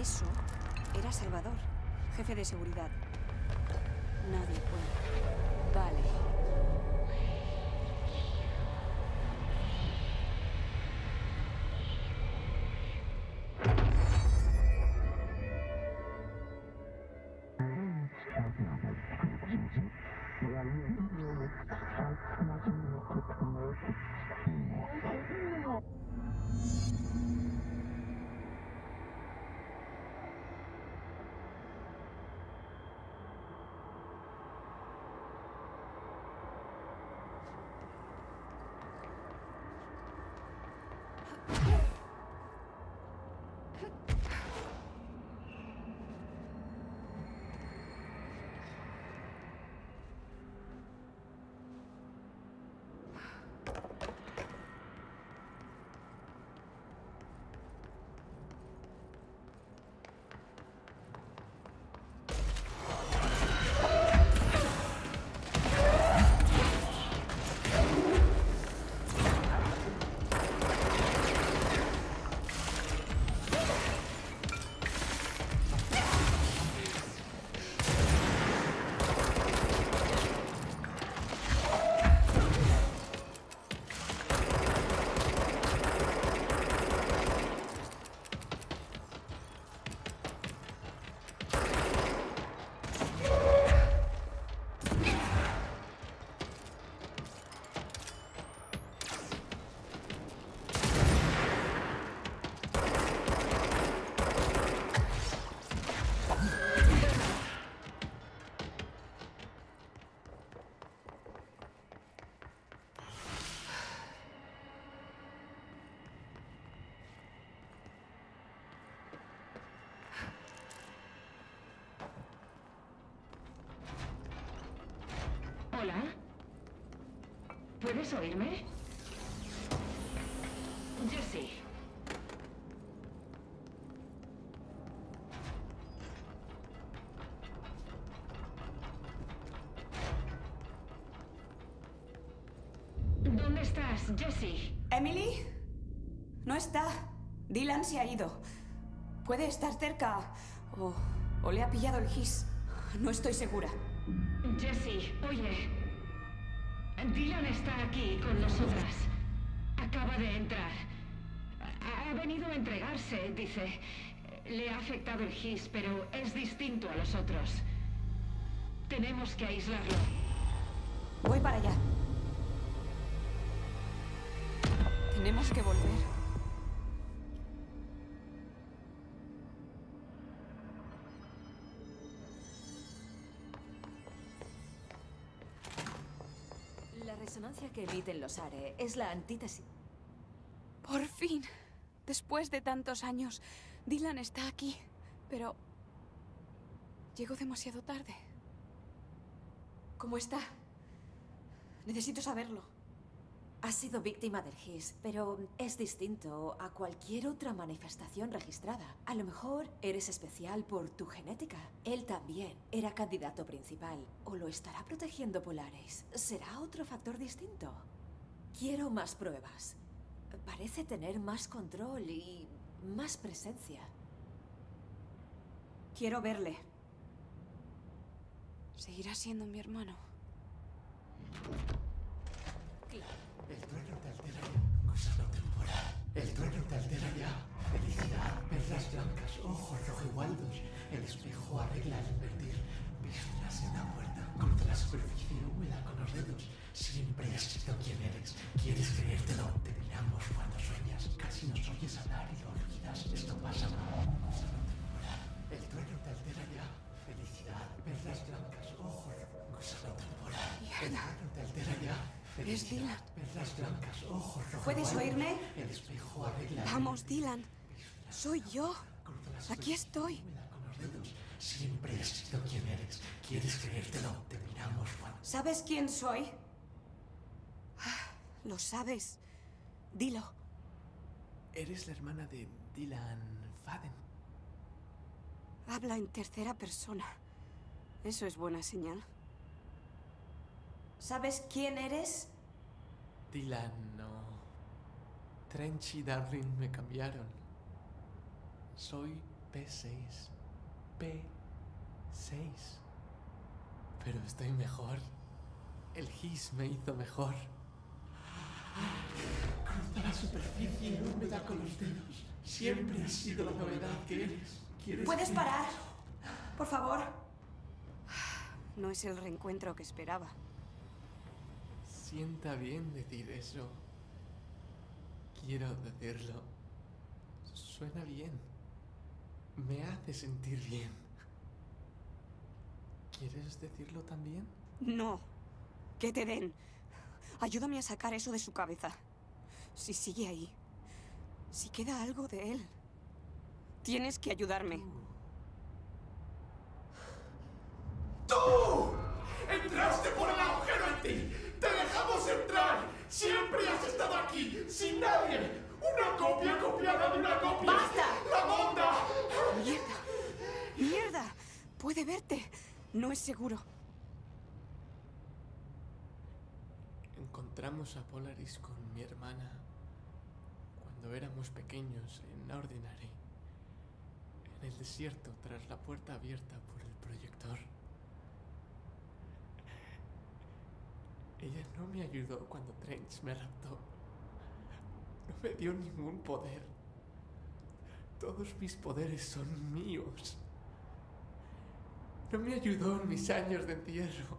Eso era Salvador, jefe de seguridad. Nadie puede. Vale. Hola. ¿Puedes oírme? Jesse. ¿Dónde estás, Jesse? ¿Emily? No está. Dylan se ha ido. Puede estar cerca. O le ha pillado el gis. No estoy segura. Jesse, oye. Dylan está aquí con nosotras. Acaba de entrar. Ha venido a entregarse, dice. Le ha afectado el gis, pero es distinto a los otros. Tenemos que aislarlo. Voy para allá. Tenemos que volver. La resonancia que emiten los ARE es la antítesis. Por fin. Después de tantos años, Dylan está aquí. Pero... llegó demasiado tarde. ¿Cómo está? Necesito saberlo. Ha sido víctima del GIS, pero es distinto a cualquier otra manifestación registrada. A lo mejor eres especial por tu genética. Él también era candidato principal. ¿O lo estará protegiendo Polaris? ¿Será otro factor distinto? Quiero más pruebas. Parece tener más control y más presencia. Quiero verle. Seguirá siendo mi hermano. El trueno te altera ya. Gusano temporal. El trueno te altera ya. Felicidad. Perlas blancas. Ojos rojihualdos. El espejo arregla al invertir. Vísceras en la puerta. Cruza la superficie húmeda con los dedos. Siempre has sido quien eres. ¿Quieres creértelo? Te miramos cuando sueñas. Casi nos oyes hablar y lo olvidas. Esto pasa mal. Gusano temporal. El trueno te altera ya. Felicidad. Perlas blancas. Ojos. Gusano temporal. El trueno te altera ya. Es Dylan. Perlas blancas, ojos rojos. ¿Puedes oírme? El espejo arregla. Vamos, Dylan. Soy yo. Aquí estoy. Con los dedos. Siempre has sido quien eres. ¿Quieres creértelo? Te miramos cuando... ¿Sabes quién soy? Lo sabes. Dilo. Eres la hermana de Dylan Faden. Habla en tercera persona. Eso es buena señal. ¿Sabes quién eres? Dylan, no. Trench y Darling me cambiaron. Soy P6. P6. Pero estoy mejor. El His me hizo mejor. Cruza la superficie húmeda con los dedos. Siempre has sido la novedad que eres. ¿Quieres ¿Puedes que- parar? Por favor. No es el reencuentro que esperaba. Sienta bien decir eso. Quiero decirlo. Suena bien. Me hace sentir bien. ¿Quieres decirlo también? No. Que te den. Ayúdame a sacar eso de su cabeza. Si sigue ahí. Si queda algo de él. Tienes que ayudarme. ¡Tú! ¡Entraste por el agujero en ti! ¡Te dejamos entrar! ¡Siempre has estado aquí! ¡Sin nadie! ¡Una copia copiada de una copia! ¡Basta! ¡La monda! ¡Mierda! ¡Mierda! Puede verte. No es seguro. Encontramos a Polaris con mi hermana cuando éramos pequeños en Ordinary, en el desierto tras la puerta abierta por el proyector. Ella no me ayudó cuando Trench me raptó. No me dio ningún poder. Todos mis poderes son míos. No me ayudó en mis años de encierro.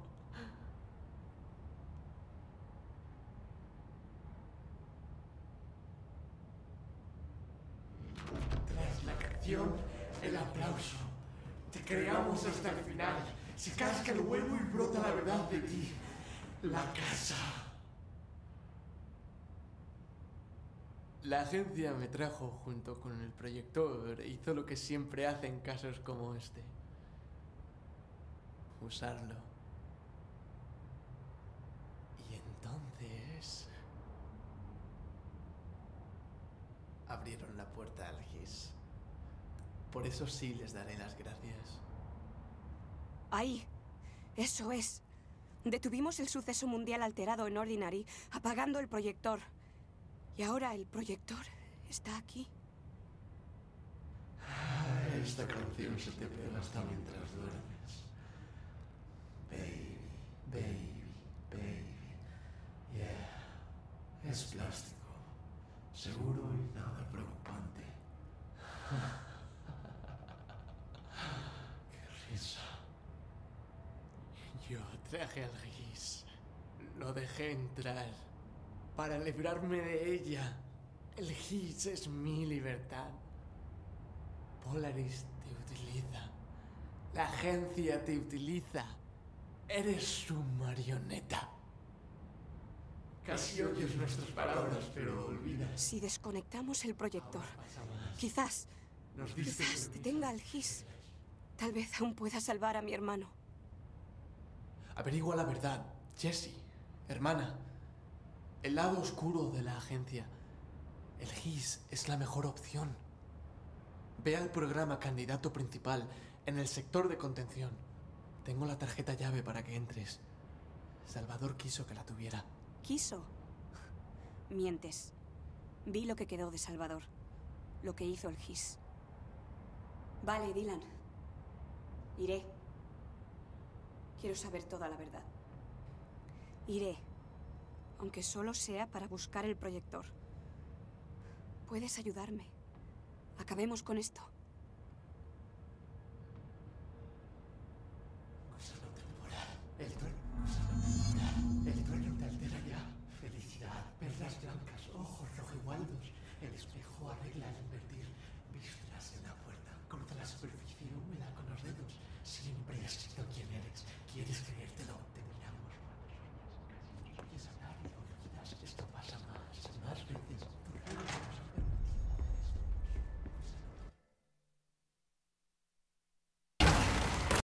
Tras la canción, el aplauso. Te creamos hasta el final. Se casca el huevo y brota la verdad de ti. La casa. La agencia me trajo junto con el proyector e hizo lo que siempre hace en casos como este. Usarlo. Y entonces... abrieron la puerta al His. Por eso sí les daré las gracias. Ahí. Eso es. Detuvimos el suceso mundial alterado en Ordinary, apagando el proyector. Y ahora el proyector está aquí. Esta canción se te pega hasta mientras duermes. Baby, baby, baby. Yeah. Es plástico. Seguro y nada preocupante. Qué risa. Yo traje al His. Lo dejé entrar para librarme de ella. El His es mi libertad. Polaris te utiliza. La agencia te utiliza. Eres su marioneta. Casi oyes nuestras palabras, pero olvidas. Si desconectamos el proyector, Pasa más. quizás Nos diste detenga al His. Tal vez aún pueda salvar a mi hermano. Averigua la verdad, Jessie, hermana. El lado oscuro de la agencia. El His es la mejor opción. Ve al programa candidato principal en el sector de contención. Tengo la tarjeta llave para que entres. Salvador quiso que la tuviera. ¿Quiso? Mientes. Vi lo que quedó de Salvador. Lo que hizo el His. Vale, Dylan. Iré. Quiero saber toda la verdad. Iré. Aunque solo sea para buscar el proyector. Puedes ayudarme. Acabemos con esto.